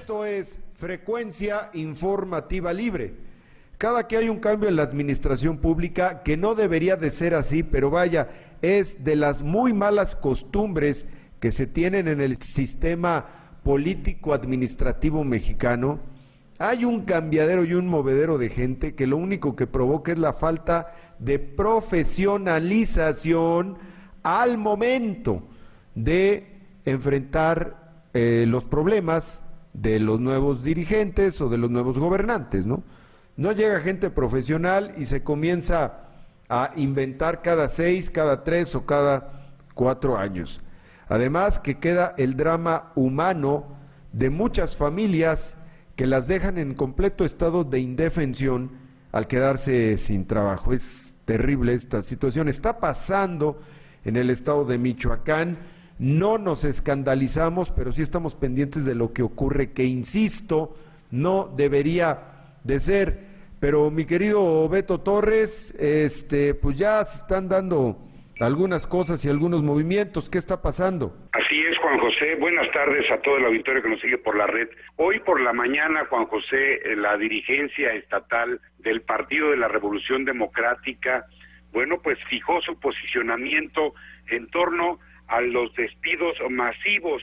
Esto es Frecuencia Informativa Libre. Cada que hay un cambio en la administración pública, que no debería de ser así, pero vaya, es de las muy malas costumbres que se tienen en el sistema político-administrativo mexicano, hay un cambiadero y un movedero de gente que lo único que provoca es la falta de profesionalización al momento de enfrentar los problemas de los nuevos dirigentes o de los nuevos gobernantes, ¿no? No llega gente profesional y se comienza a inventar cada 6, cada 3 o cada 4 años. Además que queda el drama humano de muchas familias que las dejan en completo estado de indefensión al quedarse sin trabajo. Es terrible esta situación. Está pasando en el estado de Michoacán. No nos escandalizamos, pero sí estamos pendientes de lo que ocurre, que insisto, no debería de ser. Pero mi querido Beto Torres, pues ya se están dando algunas cosas y algunos movimientos. ¿Qué está pasando? Así es, Juan José. Buenas tardes a todo el auditorio que nos sigue por la red. Hoy por la mañana, Juan José, la dirigencia estatal del Partido de la Revolución Democrática, bueno, pues fijó su posicionamiento en torno a los despidos masivos,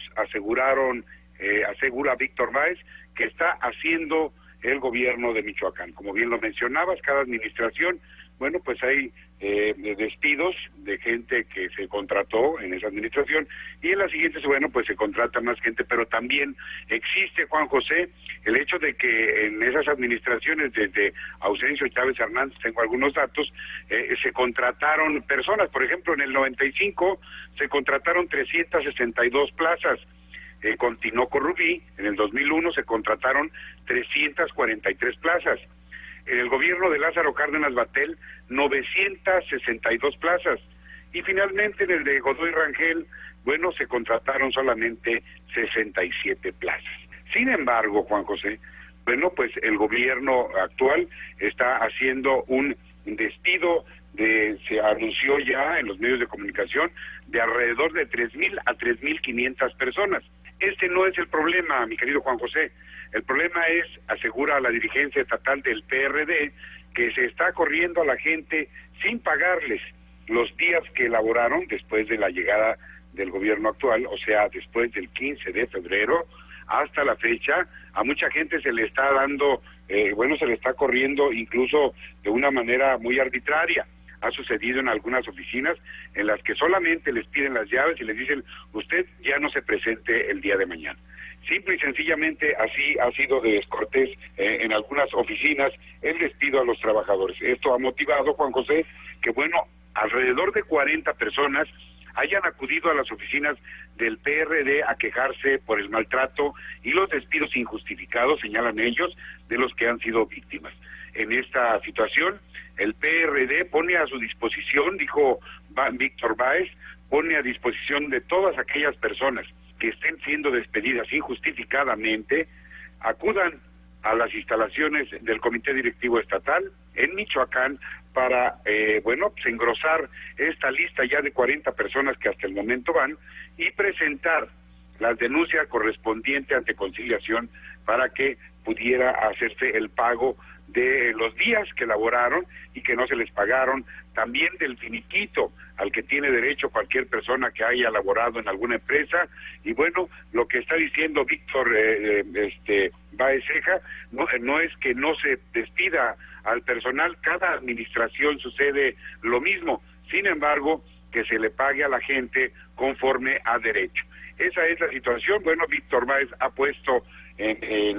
asegura Víctor Báez, que está haciendo el gobierno de Michoacán. Como bien lo mencionabas, cada administración, bueno, pues hay despidos de gente que se contrató en esa administración y en las siguientes, bueno, pues se contrata más gente, pero también existe, Juan José, el hecho de que en esas administraciones, desde Ausencio Chávez Hernández, tengo algunos datos, se contrataron personas. Por ejemplo, en el 95 se contrataron 362 plazas. Con Tinoco Rubí, en el 2001 se contrataron 343 plazas. En el gobierno de Lázaro Cárdenas Batel, 962 plazas. Y finalmente en el de Godoy Rangel, bueno, se contrataron solamente 67 plazas. Sin embargo, Juan José, bueno, pues el gobierno actual está haciendo un despido se anunció ya en los medios de comunicación, de alrededor de 3,000 a 3,500 personas. Este no es el problema, mi querido Juan José. El problema es, asegura la dirigencia estatal del PRD, que se está corriendo a la gente sin pagarles los días que elaboraron después de la llegada del gobierno actual, o sea, después del 15 de febrero hasta la fecha. A mucha gente se le está dando, se le está corriendo incluso de una manera muy arbitraria. Ha sucedido en algunas oficinas en las que solamente les piden las llaves y les dicen, usted ya no se presente el día de mañana. Simple y sencillamente así ha sido de descortés en algunas oficinas el despido a los trabajadores. Esto ha motivado, Juan José, que bueno, alrededor de 40 personas hayan acudido a las oficinas del PRD a quejarse por el maltrato y los despidos injustificados, señalan ellos, de los que han sido víctimas. En esta situación, el PRD pone a su disposición, dijo Víctor Báez, pone a disposición de todas aquellas personas que estén siendo despedidas injustificadamente, acudan a las instalaciones del Comité Directivo Estatal en Michoacán para, pues engrosar esta lista ya de 40 personas que hasta el momento van y presentar las denuncias correspondientes ante conciliación para que pudiera hacerse el pago de los días que laboraron y que no se les pagaron, también del finiquito al que tiene derecho cualquier persona que haya laborado en alguna empresa. Y bueno, lo que está diciendo Víctor Báez Ceja no es que no se despida al personal, cada administración sucede lo mismo, sin embargo, que se le pague a la gente conforme a derecho. Esa es la situación. Bueno, Víctor Báez ha puesto en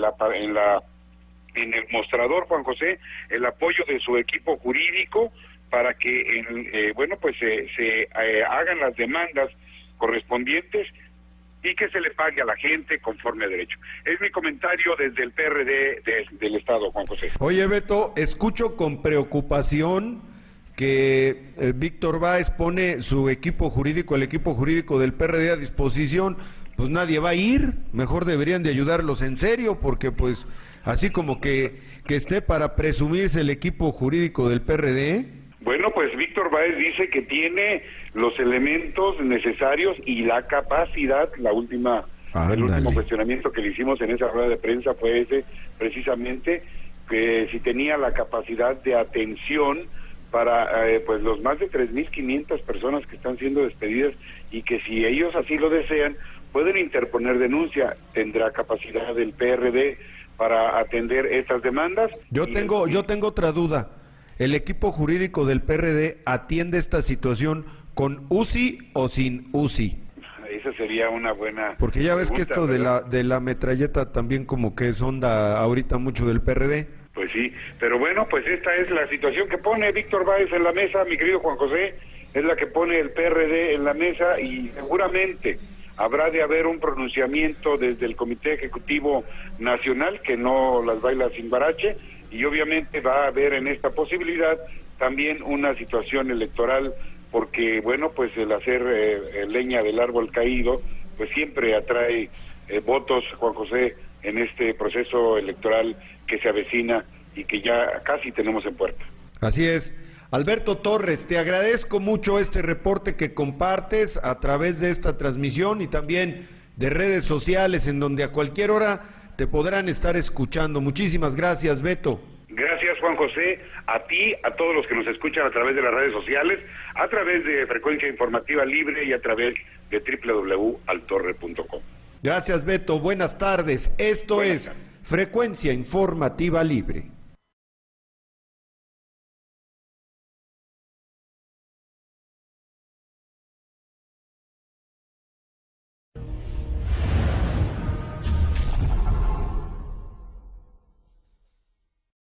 el mostrador, Juan José, el apoyo de su equipo jurídico para que, se hagan las demandas correspondientes y que se le pague a la gente conforme a derecho. Es mi comentario desde el PRD del Estado, Juan José. Oye, Beto, escucho con preocupación que Víctor Báez pone su equipo jurídico, el equipo jurídico del PRD a disposición. Pues nadie va a ir, mejor deberían de ayudarlos en serio, porque pues así como que esté para presumirse el equipo jurídico del PRD. Bueno, pues Víctor Báez dice que tiene los elementos necesarios y la capacidad, la última El último Ándale. cuestionamiento que le hicimos en esa rueda de prensa fue ese, precisamente, que si tenía la capacidad de atención para pues los más de 3.500 personas que están siendo despedidas, y que si ellos así lo desean, pueden interponer denuncia. Tendrá capacidad el PRD para atender estas demandas. Yo tengo otra duda. ¿El equipo jurídico del PRD atiende esta situación con UCI o sin UCI? Esa sería una buena Porque ya ves que pregunta, esto ¿verdad? de la metralleta también como que es onda ahorita mucho del PRD. Pues sí, pero bueno, pues esta es la situación que pone Víctor Báez en la mesa, mi querido Juan José, es la que pone el PRD en la mesa, y seguramente habrá de haber un pronunciamiento desde el Comité Ejecutivo Nacional, que no las baila sin barache, y obviamente va a haber en esta posibilidad también una situación electoral, porque bueno, pues el hacer leña del árbol caído, pues siempre atrae votos, Juan José, en este proceso electoral que se avecina y que ya casi tenemos en puerta. Así es. Alberto Torres, te agradezco mucho este reporte que compartes a través de esta transmisión y también de redes sociales, en donde a cualquier hora te podrán estar escuchando. Muchísimas gracias, Beto. Gracias, Juan José, a ti, a todos los que nos escuchan a través de las redes sociales, a través de Frecuencia Informativa Libre y a través de www.altorre.com. Gracias, Beto. Buenas tardes. Esto Buenas es tardes. Frecuencia Informativa Libre.